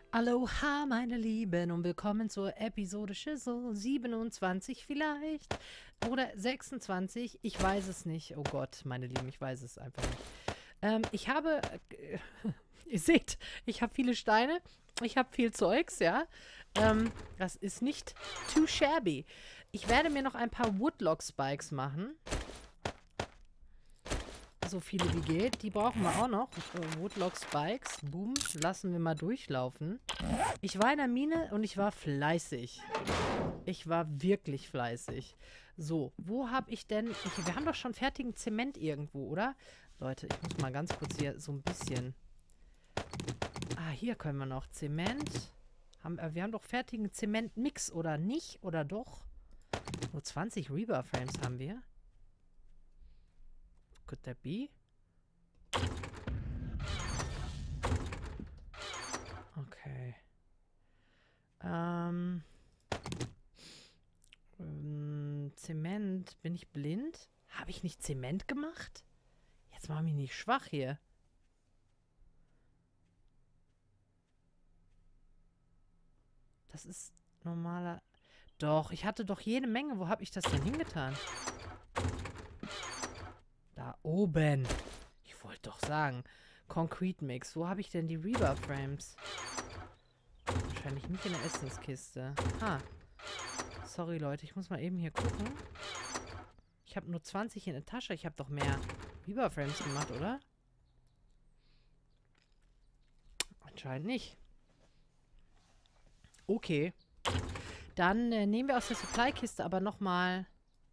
Aloha, meine Lieben, und willkommen zur Episode Schissel 27 vielleicht. Oder 26, ich weiß es nicht. Oh Gott, meine Lieben, ich weiß es einfach nicht. Ich habe, ihr seht, ich habe viele Steine, ich habe viel Zeugs, ja. Das ist nicht too shabby. Ich werde mir noch ein paar Woodlock-Spikes machen. So viele wie geht. Die brauchen wir auch noch. Woodlock Spikes. Boom. Lassen wir mal durchlaufen. Ich war in der Mine und ich war fleißig. Ich war wirklich fleißig. So, wo habe ich denn... wir haben doch schon fertigen Zement irgendwo, oder? Leute, ich muss mal ganz kurz hier so ein bisschen... Ah, hier können wir noch Zement. Wir haben doch fertigen Zementmix, oder nicht? Oder doch? Nur 20 Rebar-Frames haben wir. Could that be? Okay. Zement. Bin ich blind? Habe ich nicht Zement gemacht? Jetzt mach mich nicht schwach hier. Das ist normaler... Doch, ich hatte doch jede Menge. Wo habe ich das denn hingetan? Da oben. Ich wollte doch sagen. Concrete Mix. Wo habe ich denn die Rebar Frames? Wahrscheinlich nicht in der Essenskiste. Sorry, Leute. Ich muss mal eben hier gucken. Ich habe nur 20 in der Tasche. Ich habe doch mehr Rebar Frames gemacht, oder? Anscheinend nicht. Okay. Dann nehmen wir aus der Supply-Kiste aber nochmal...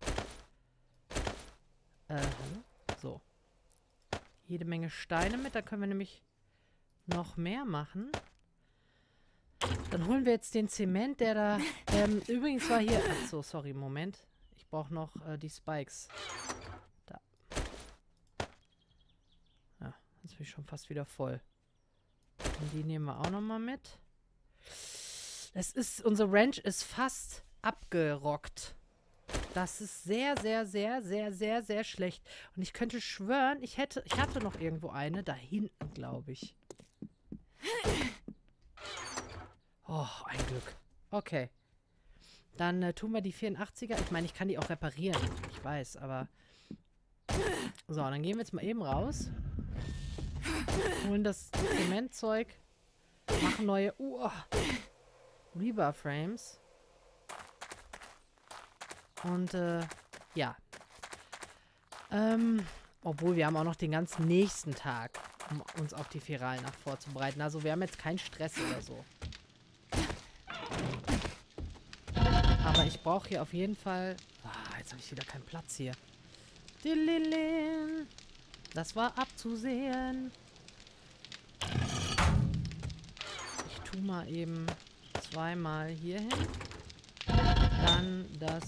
hallo? So. Jede Menge Steine mit. Da können wir nämlich noch mehr machen. Dann holen wir jetzt den Zement, der da... übrigens war hier... Achso, sorry, Moment. Ich brauche noch die Spikes. Da. Ja, jetzt bin ich schon fast wieder voll. Und die nehmen wir auch nochmal mit. Unsere Ranch ist fast abgerockt. Das ist sehr, sehr, sehr, sehr, sehr, sehr schlecht. Und ich könnte schwören, ich hatte noch irgendwo eine. Da hinten, glaube ich. Oh, ein Glück. Okay. Dann tun wir die 84er. Ich meine, ich kann die auch reparieren. Ich weiß, aber... So, dann gehen wir jetzt mal eben raus. Holen das Zementzeug. Machen neue... Rebar Frames. Und, ja. Obwohl, wir haben auch noch den ganzen nächsten Tag, um uns auf die Feralnacht vorzubereiten. Also, wir haben jetzt keinen Stress oder so. Aber ich brauche hier auf jeden Fall... jetzt habe ich wieder keinen Platz hier. Das war abzusehen. Ich tue mal eben zweimal hier hin. Dann das.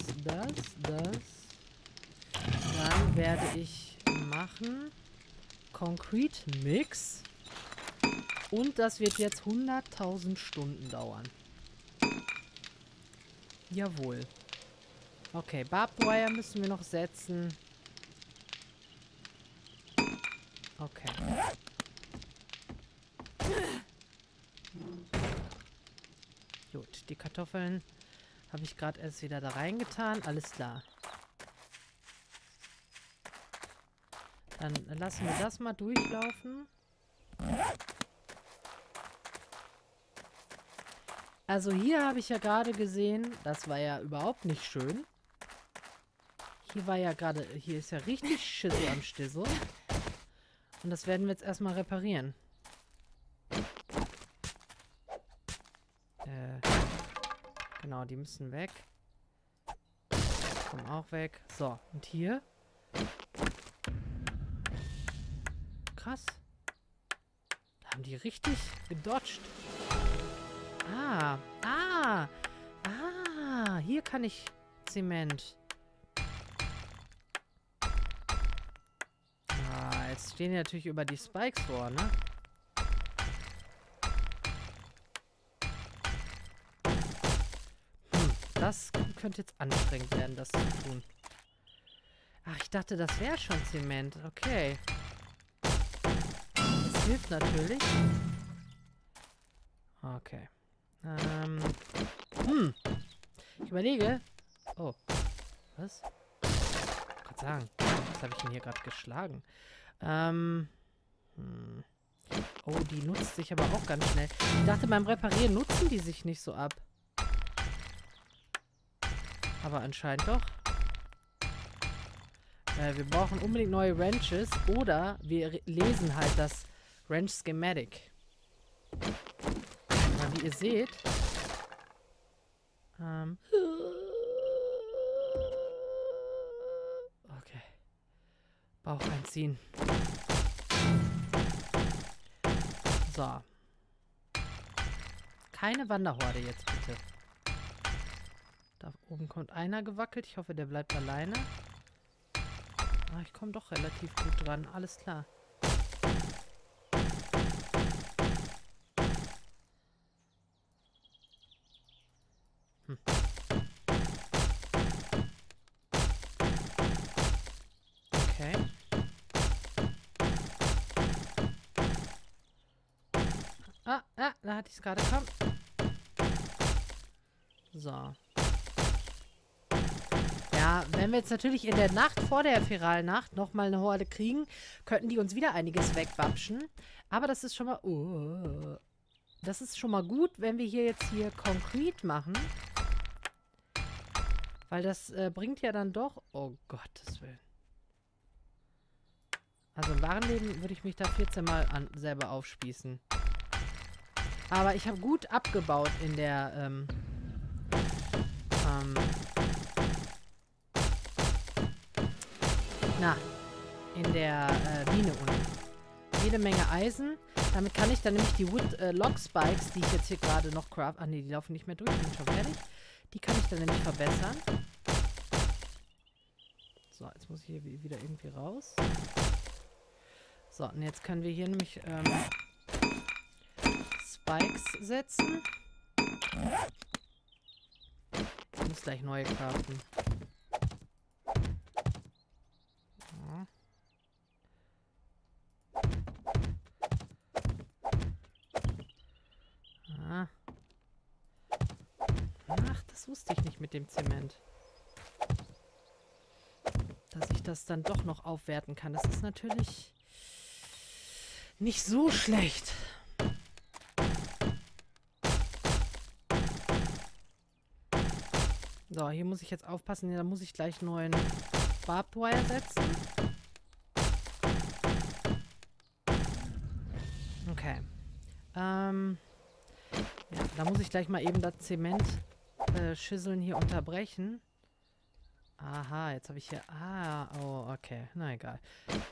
Dann werde ich machen Concrete Mix. Und das wird jetzt 100.000 Stunden dauern. Jawohl. Okay, Barbed Wire müssen wir noch setzen. Okay. Gut, die Kartoffeln habe ich gerade erst wieder da reingetan. Alles klar. Dann lassen wir das mal durchlaufen. Also hier habe ich ja gerade gesehen, das war ja überhaupt nicht schön. Hier ist ja richtig Schissel am Stissel. Und das werden wir jetzt erstmal reparieren. Genau, die müssen weg. Kommen auch weg. So, und hier? Krass. Da haben die richtig gedodged. Hier kann ich Zement. Jetzt stehen die natürlich über die Spikes vor, ne? Das könnte jetzt anstrengend werden, das zu tun. Ach, ich dachte, das wäre schon Zement. Okay. Das hilft natürlich. Okay. Ich überlege. Oh. Was? Ich kann sagen. Was habe ich denn hier gerade geschlagen? Oh, die nutzt sich aber auch ganz schnell. Ich dachte, beim Reparieren nutzen die sich nicht so ab. Aber anscheinend doch. Wir brauchen unbedingt neue Wrenches oder wir lesen halt das Wrench Schematic. Na, wie ihr seht. Okay. Bauch einziehen. So. Keine Wanderhorde jetzt bitte. Da oben kommt einer gewackelt. Ich hoffe, der bleibt alleine. Ah, ich komme doch relativ gut dran. Alles klar. Okay. Da hatte ich es gerade. Komm. So. Ja, wenn wir jetzt natürlich in der Nacht vor der Feralnacht nochmal eine Horde kriegen, könnten die uns wieder einiges wegwapschen. Aber das ist schon mal... das ist schon mal gut, wenn wir hier jetzt Konkret machen. Weil das bringt ja dann doch... Oh Gottes Willen. Also im wahren Leben würde ich mich da 14 Mal selber aufspießen. Aber ich habe gut abgebaut in der... in der Mine unten. Jede Menge Eisen. Damit kann ich dann nämlich die Wood Log Spikes, die ich jetzt hier gerade noch craft... Ah ne, die laufen nicht mehr durch, die sind schon fertig. Die kann ich dann nämlich verbessern. So, jetzt muss ich hier wieder irgendwie raus. So, und jetzt können wir hier nämlich Spikes setzen. Ich muss gleich neue craften. Ja. Ah. Ach, das wusste ich nicht mit dem Zement. Dass ich das dann doch noch aufwerten kann. Das ist natürlich nicht so schlecht. So, hier muss ich jetzt aufpassen. Da muss ich gleich neuen Barbed Wire setzen. Okay. Ja, da muss ich gleich mal eben das Zement Schüsseln hier unterbrechen. Aha, jetzt habe ich hier... Ah, oh, okay. Na egal.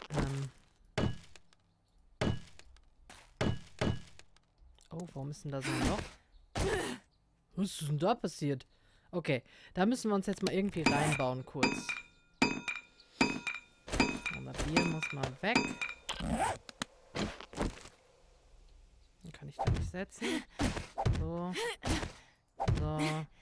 Oh, warum ist denn da so ein Loch? Was ist denn da passiert? Okay, da müssen wir uns jetzt mal irgendwie reinbauen kurz. Aber Bier muss mal weg. Den kann ich da nicht setzen. So. So.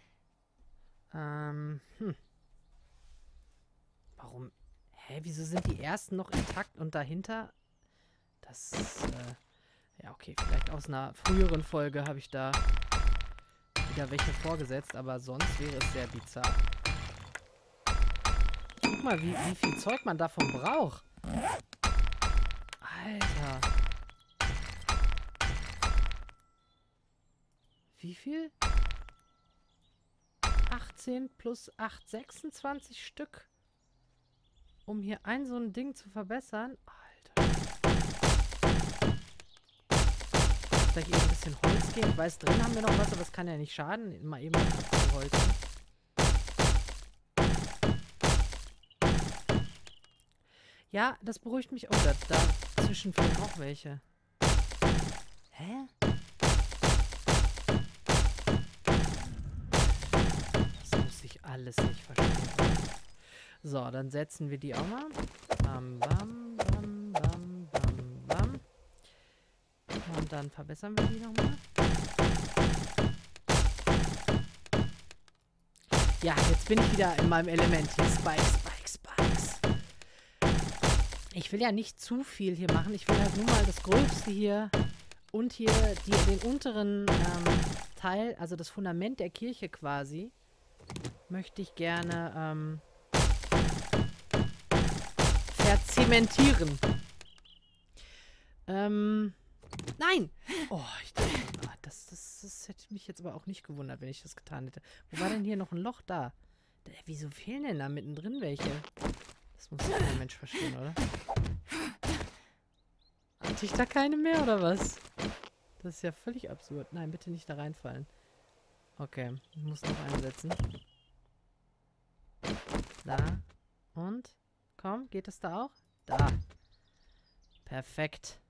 Warum? Hä, wieso sind die ersten noch intakt und dahinter? Das ist, ja, okay, vielleicht aus einer früheren Folge habe ich da wieder welche vorgesetzt, aber sonst wäre es sehr bizarr. Guck mal, wie viel Zeug man davon braucht. Alter. Wie viel? 18 plus 8, 26 Stück. Um hier so ein Ding zu verbessern. Alter. Vielleicht eben ein bisschen Holz gehen. Ich weiß, drin haben wir noch was, aber das kann ja nicht schaden. Mal eben abzuholzen. Ja, das beruhigt mich. Oh, dazwischen fehlen auch welche. Hä? Das muss ich alles nicht verstehen. So, dann setzen wir die auch mal. Bam, bam, bam, bam, bam, bam. Und dann verbessern wir die nochmal. Ja, jetzt bin ich wieder in meinem Element hier. Spikes, Spikes, Spikes. Ich will ja nicht zu viel hier machen. Ich will halt nur mal das Gröbste hier Und hier den unteren Teil, also das Fundament der Kirche quasi, möchte ich gerne verzementieren. Nein! Oh, das hätte mich jetzt aber auch nicht gewundert, wenn ich das getan hätte. Wo war denn hier noch ein Loch da? Wieso fehlen denn da mittendrin welche? Das muss ja kein Mensch verstehen, oder? Hatte ich da keine mehr, oder was? Das ist ja völlig absurd. Nein, bitte nicht da reinfallen. Okay, ich muss noch einsetzen. Da. Und? Komm, geht das da auch? Da. Perfekt.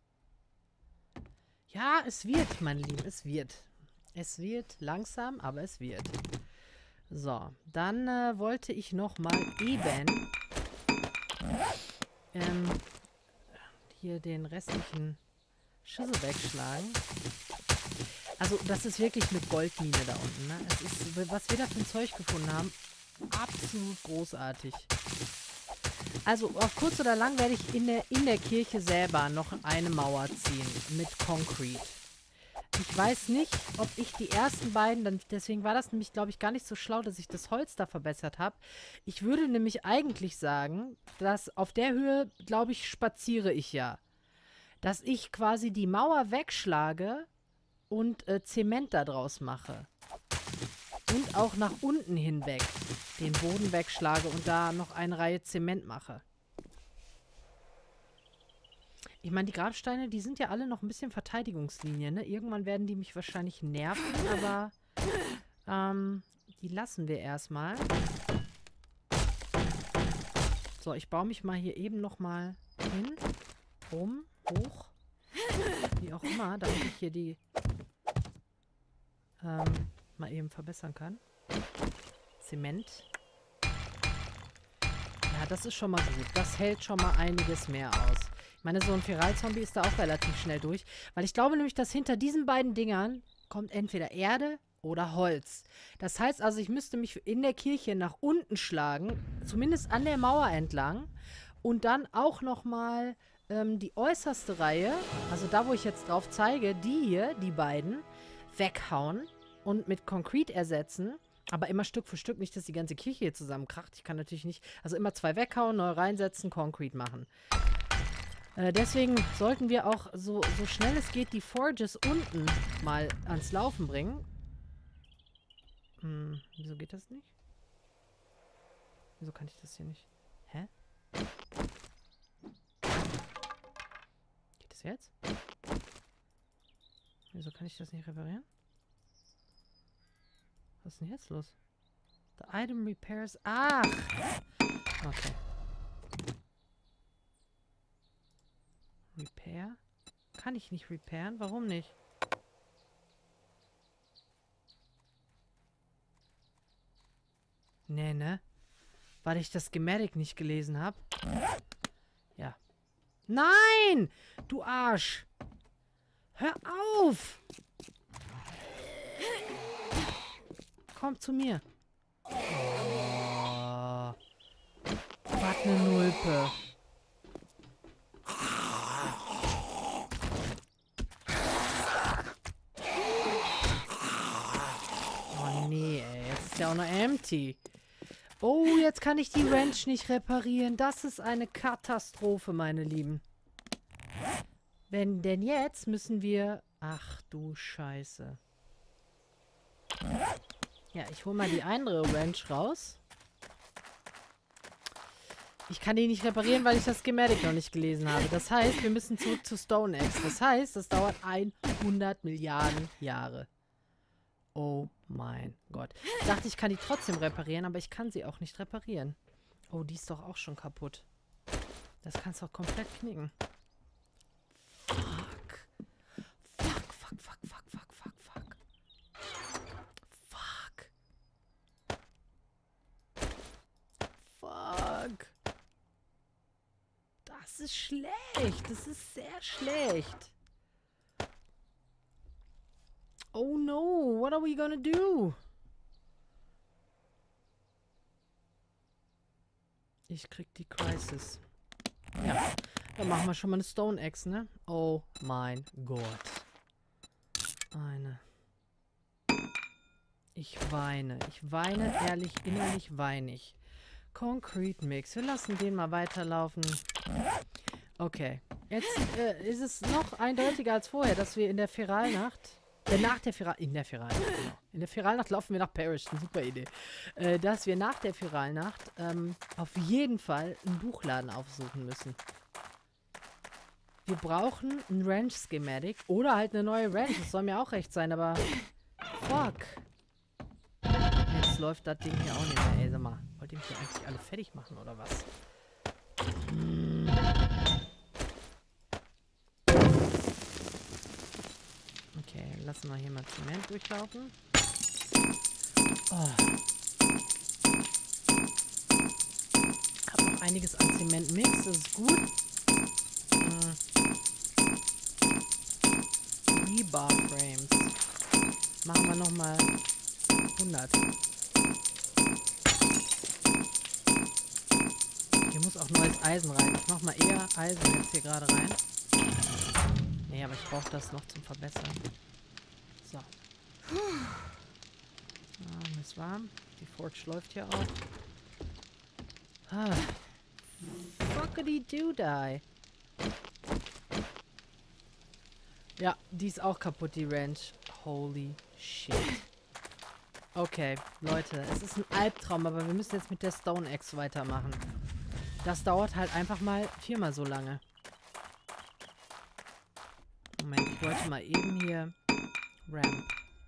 Ja, es wird, meine Lieben, es wird. Es wird langsam, aber es wird. So, dann wollte ich noch mal eben hier den restlichen Schüssel wegschlagen. Also, das ist wirklich eine Goldmine da unten, ne? Es ist, was wir da für ein Zeug gefunden haben, absolut großartig. Also, auf kurz oder lang werde ich in der Kirche selber noch eine Mauer ziehen mit Concrete. Ich weiß nicht, ob ich die ersten beiden, deswegen war das nämlich, glaube ich, gar nicht so schlau, dass ich das Holz da verbessert habe. Ich würde nämlich eigentlich sagen, dass auf der Höhe, glaube ich, spaziere ich ja. Dass ich quasi die Mauer wegschlage und Zement da draus mache. Und auch nach unten hinweg den Boden wegschlage und da noch eine Reihe Zement mache. Ich meine, die Grabsteine, die sind ja alle noch ein bisschen Verteidigungslinie, ne? Irgendwann werden die mich wahrscheinlich nerven, aber die lassen wir erstmal. So, ich baue mich mal hier eben nochmal hin, rum, hoch, wie auch immer, damit ich hier die mal eben verbessern kann. Zement. Ja, das ist schon mal gut. Das hält schon mal einiges mehr aus. Ich meine, so ein Feralzombie ist da auch relativ schnell durch. Weil ich glaube nämlich, dass hinter diesen beiden Dingern kommt entweder Erde oder Holz. Das heißt also, ich müsste mich in der Kirche nach unten schlagen, zumindest an der Mauer entlang. Und dann auch nochmal die äußerste Reihe, also da, wo ich jetzt drauf zeige, die hier, die beiden, weghauen und mit Concrete ersetzen. Aber immer Stück für Stück, nicht, dass die ganze Kirche hier zusammenkracht. Ich kann natürlich nicht, also immer 2 weghauen, neu reinsetzen, Concrete machen. Deswegen sollten wir auch so schnell es geht die Forges unten mal ans Laufen bringen. Wieso geht das nicht? Wieso kann ich das hier nicht? Hä? Geht das jetzt? Wieso kann ich das nicht reparieren? Was ist denn jetzt los? The item repairs... Ach! Okay. Repair? Kann ich nicht repairen? Warum nicht? Nee, ne? Weil ich das Schematic nicht gelesen habe. Ja. Nein! Du Arsch! Hör auf! Komm zu mir. Oh. Was eine Nulpe. Oh nee, ey. Jetzt ist ja auch noch empty. Oh, jetzt kann ich die Wrench nicht reparieren. Das ist eine Katastrophe, meine Lieben. Denn jetzt müssen wir... Ach du Scheiße. Ja, ich hole mal die andere Wrench raus. Ich kann die nicht reparieren, weil ich das Schematic noch nicht gelesen habe. Das heißt, wir müssen zurück zu Stone Axe. Das heißt, das dauert 100 Milliarden Jahre. Oh mein Gott. Ich dachte, ich kann die trotzdem reparieren, aber ich kann sie auch nicht reparieren. Oh, die ist doch auch schon kaputt. Das kannst du doch komplett knicken. Fuck. Fuck, fuck, fuck, fuck, fuck, fuck, fuck. Fuck. Fuck. Das ist schlecht. Das ist sehr schlecht. Oh no, what are we gonna do? Ich krieg die Crisis. Ja, Dann machen wir schon mal eine Stone Axe, ne? Oh mein Gott. Ich weine. Ich weine, ehrlich, innerlich weine ich. Concrete Mix. Wir lassen den mal weiterlaufen. Okay. Jetzt ist es noch eindeutiger als vorher, dass wir in der Feralnacht... in der Feralnacht, genau. In der Feralnacht laufen wir nach Parrish. Eine super Idee. Dass wir nach der Feralnacht auf jeden Fall einen Buchladen aufsuchen müssen. Wir brauchen ein Ranch-Schematic oder halt eine neue Ranch. Das soll mir auch recht sein, aber... Fuck. Jetzt läuft das Ding hier auch nicht mehr. Ey, sag mal, wollt ihr mich hier eigentlich alle fertig machen, oder was? Okay, lassen wir hier mal Zement durchlaufen. Oh. Hab noch einiges an Zementmix, das ist gut. Rebar Frames. Machen wir nochmal 100. Hier muss auch neues Eisen rein. Ich mach mal eher Eisen jetzt hier gerade rein. Nee, aber ich brauche das noch zum Verbessern. So. Ah, ist warm. Die Forge läuft hier auch. Ah. Fuckity-doo-die. Ja, die ist auch kaputt, die Ranch. Holy shit. Okay, Leute, es ist ein Albtraum, aber wir müssen jetzt mit der Stone Axe weitermachen. Das dauert halt einfach mal 4-mal so lange. Moment, ich wollte mal eben hier... Ramp.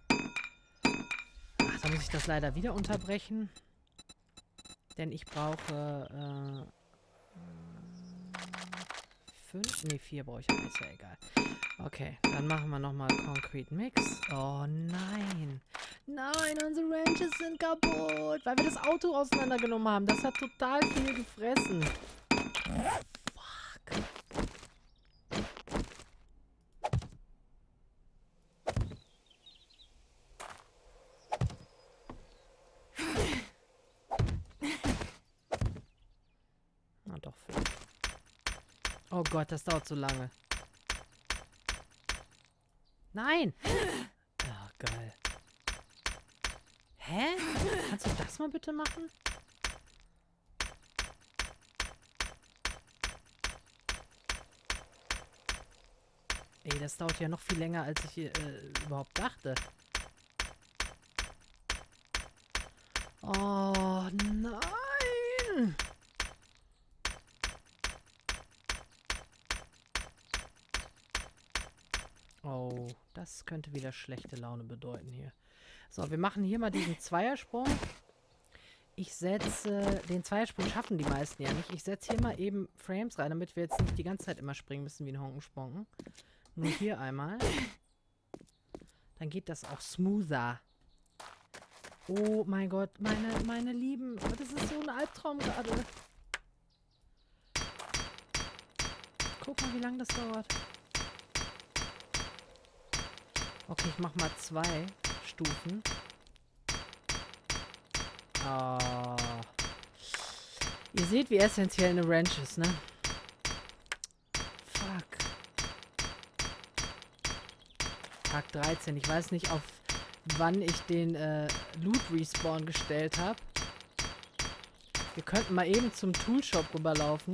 Ach, da muss ich das leider wieder unterbrechen. Denn ich brauche... 5? Ne, 4 brauche ich. Ist ja egal. Okay, dann machen wir nochmal Concrete Mix. Oh nein. Nein, unsere Ranches sind kaputt. Weil wir das Auto auseinandergenommen haben. Das hat total viel gefressen. Fuck. Na doch, 5. Oh Gott, das dauert so lange. Nein! Oh, geil. Hä? Kannst du das mal bitte machen? Ey, das dauert ja noch viel länger, als ich überhaupt dachte. Oh, nein! Oh, das könnte wieder schlechte Laune bedeuten hier. So, wir machen hier mal diesen Zweiersprung. Ich setze... Den Zweiersprung schaffen die meisten ja nicht. Ich setze hier mal eben Frames rein, damit wir jetzt nicht die ganze Zeit immer springen müssen wie ein Honkensponken. Nur hier einmal. Dann geht das auch smoother. Oh mein Gott, meine Lieben. Das ist so ein Albtraum gerade. Guck mal, wie lange das dauert. Okay, ich mach mal 2 Stufen. Oh. Ihr seht, wie essentiell eine Ranch ist, ne? Fuck. Tag 13. Ich weiß nicht, auf wann ich den Loot Respawn gestellt habe. Wir könnten mal eben zum Toolshop rüberlaufen.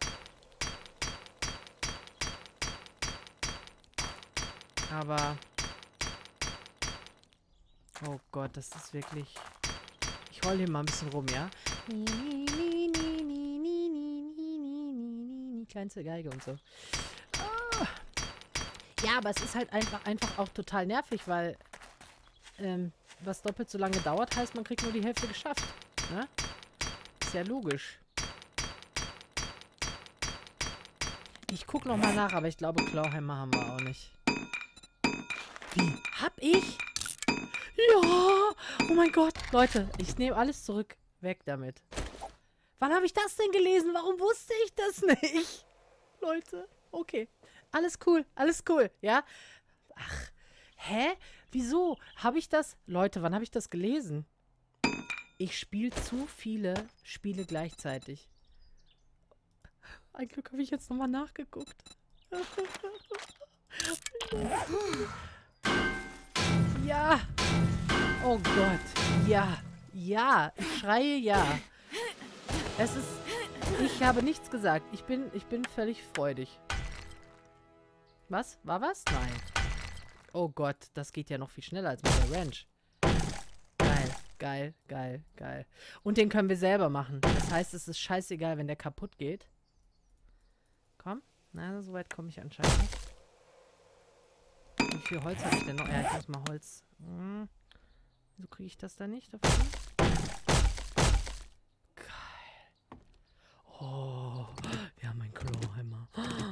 Aber... Oh Gott, das ist wirklich... Ich roll hier mal ein bisschen rum, ja? Kleinste Geige und so. Ah. Ja, aber es ist halt einfach auch total nervig, weil was doppelt so lange dauert, heißt, man kriegt nur die Hälfte geschafft. Ne? Ist ja logisch. Ich gucke nochmal nach, aber ich glaube, Clawhammer haben wir auch nicht. Wie? Hab ich? Ja! Oh mein Gott. Leute, ich nehme alles zurück. Weg damit. Wann habe ich das denn gelesen? Warum wusste ich das nicht? Leute, okay. Alles cool, ja? Ach, hä? Wieso? Habe ich das... Leute, wann habe ich das gelesen? Ich spiele zu viele Spiele gleichzeitig. Ein Glück habe ich jetzt nochmal nachgeguckt. Ja. Oh Gott. Ja. Ja. Ich schreie ja. Es ist... Ich habe nichts gesagt. Ich bin völlig freudig. Was? War was? Nein. Oh Gott, das geht ja noch viel schneller als mit der Ranch. Geil, geil, geil, geil. Und den können wir selber machen. Das heißt, es ist scheißegal, wenn der kaputt geht. Komm. Na, so weit komme ich anscheinend nicht. Wie viel Holz habe ich denn noch? Ja, ich muss mal Holz... Wieso kriege ich das da nicht davon? Geil. Oh, wir haben einen Clawhammer.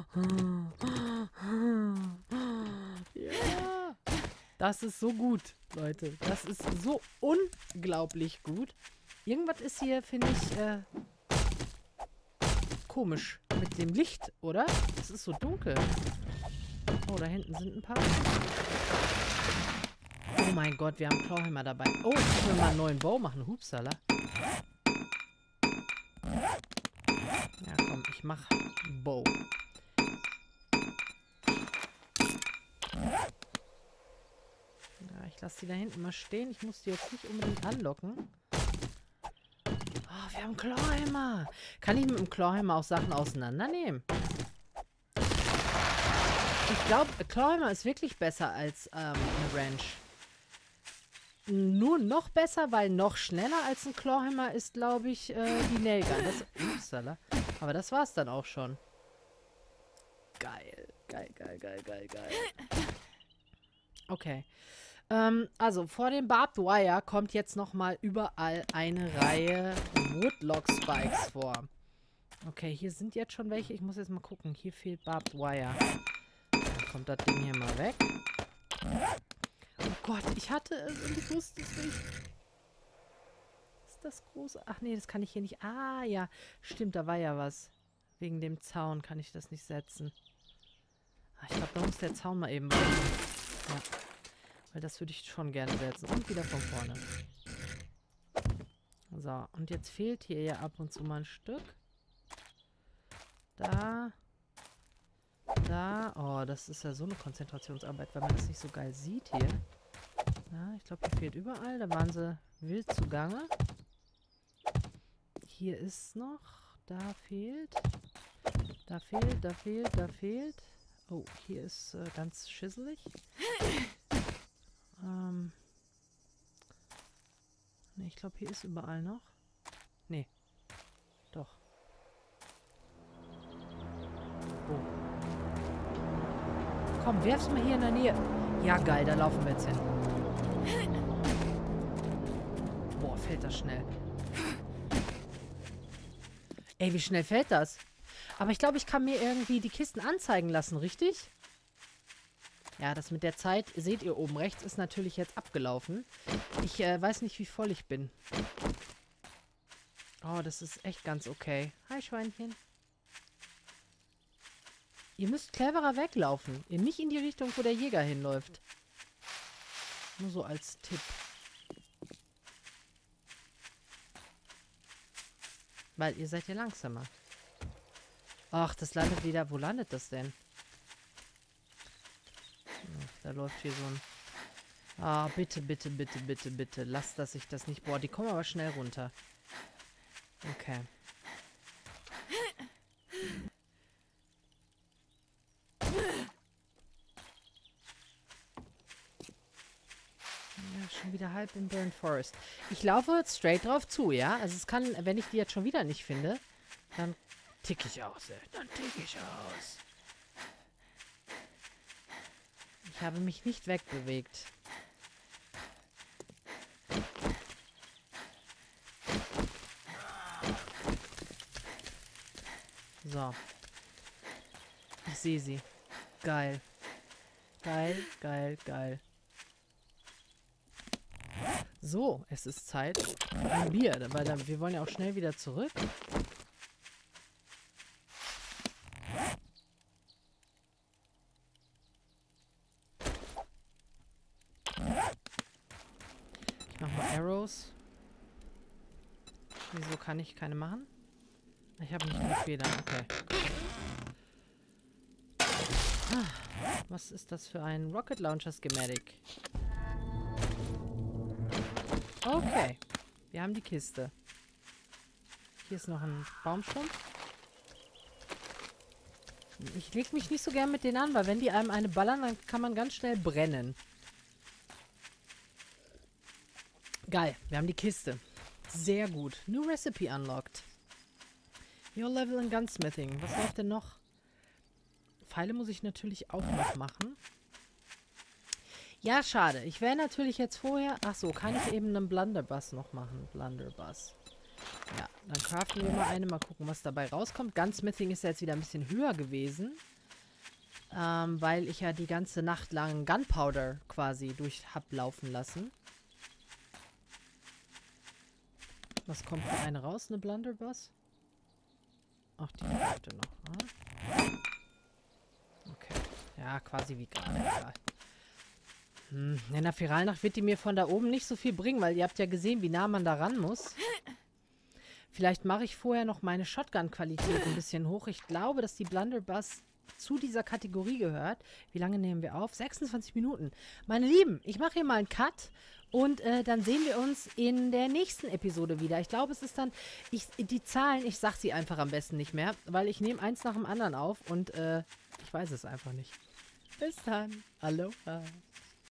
Ja. Das ist so gut, Leute. Das ist so unglaublich gut. Irgendwas ist hier, finde ich, komisch mit dem Licht, oder? Es ist so dunkel. Oh, da hinten sind ein paar. Oh mein Gott, wir haben Clawhammer dabei. Oh, ich muss mir mal einen neuen Bow machen. Hupsala. Ja, komm, ich mach Bow. Ja, ich lasse die da hinten mal stehen. Ich muss die jetzt nicht unbedingt anlocken. Oh, wir haben Clawhammer. Kann ich mit dem Clawhammer auch Sachen auseinandernehmen? Ich glaube, Clawhammer ist wirklich besser als eine Ranch. Nur noch besser, weil noch schneller als ein Clawhammer ist, glaube ich, die Nailgun. Upsala. Aber das war's dann auch schon. Geil. Geil, geil, geil, geil, geil. Okay. Also, vor dem Barbed Wire kommt jetzt nochmal überall eine Reihe Woodlock Spikes vor. Okay, hier sind jetzt schon welche. Ich muss jetzt mal gucken. Hier fehlt Barbed Wire. Dann kommt das Ding hier mal weg. Oh Gott, ich hatte es und ich wusste es nicht. Ist das groß? Ach nee, das kann ich hier nicht. Ah, ja. Stimmt, da war ja was. Wegen dem Zaun kann ich das nicht setzen. Ah, ich glaube, da muss der Zaun mal eben weichen. Ja. Weil das würde ich schon gerne setzen. Und wieder von vorne. So, und jetzt fehlt hier ja ab und zu mal ein Stück. Da. Da. Oh, das ist ja so eine Konzentrationsarbeit, weil man das nicht so geil sieht hier. Ja, ich glaube, hier fehlt überall. Da waren sie wild zugange. Hier ist noch. Da fehlt. Da fehlt, da fehlt, da fehlt. Oh, hier ist ganz schisselig. Ne, ich glaube, hier ist überall noch. Nee. Doch. Oh. Komm, werf's mal hier in der Nähe. Ja, geil, da laufen wir jetzt hin. Boah, fällt das schnell. Ey, wie schnell fällt das? Aber ich glaube, ich kann mir irgendwie die Kisten anzeigen lassen, richtig? Ja, das mit der Zeit, seht ihr oben rechts, ist natürlich jetzt abgelaufen. Ich weiß nicht, wie voll ich bin. Oh, das ist echt ganz okay. Hi, Schweinchen. Ihr müsst cleverer weglaufen. Ihr nicht in die Richtung, wo der Jäger hinläuft. Nur so als Tipp. Weil ihr seid ja langsamer. Ach, das landet wieder... Wo landet das denn? Ach, da läuft hier so ein... Ah, bitte, bitte, bitte, bitte, bitte. Lasst, dass ich das nicht... Boah, die kommen aber schnell runter. Okay. Ja, schon wieder halb im Burnt Forest. Ich laufe jetzt straight drauf zu, ja? Also es kann, wenn ich die jetzt schon wieder nicht finde, dann tick ich aus, ey. Dann tick ich aus. Ich habe mich nicht wegbewegt. So. Ich sehe sie. Geil. Geil, geil, geil. So, es ist Zeit für ein Bier, weil wir wollen ja auch schnell wieder zurück. Ich mache mal Arrows. Wieso kann ich keine machen? Ich habe nicht genug Federn, okay. Was ist das für ein Rocket Launcher Schematic? Okay. Wir haben die Kiste. Hier ist noch ein Baumstumpf. Ich leg mich nicht so gern mit denen an, weil wenn die einem eine ballern, dann kann man ganz schnell brennen. Geil. Wir haben die Kiste. Sehr gut. New Recipe unlocked. Your Level in Gunsmithing. Was läuft denn noch? Pfeile muss ich natürlich auch noch machen. Ja, schade. Ich wäre natürlich jetzt vorher... Achso, kann ich eben einen Blunderbuss noch machen? Blunderbuss. Ja, dann craften wir mal eine. Mal gucken, was dabei rauskommt. Gunsmithing ist ja jetzt wieder ein bisschen höher gewesen. Weil ich ja die ganze Nacht lang Gunpowder quasi hab laufen lassen. Was kommt für eine raus? Eine Blunderbuss? Ach, die Hälfte noch. Okay. Ja, quasi wie gerade. Egal. In der Viralnacht wird die mir von da oben nicht so viel bringen, weil ihr habt ja gesehen, wie nah man da ran muss. Vielleicht mache ich vorher noch meine Shotgun-Qualität ein bisschen hoch. Ich glaube, dass die Blunderbuss zu dieser Kategorie gehört. Wie lange nehmen wir auf? 26 Minuten. Meine Lieben, ich mache hier mal einen Cut und dann sehen wir uns in der nächsten Episode wieder. Ich glaube, es ist dann, die Zahlen, ich sag sie einfach am besten nicht mehr, weil ich nehme eins nach dem anderen auf und ich weiß es einfach nicht. Bis dann. Aloha.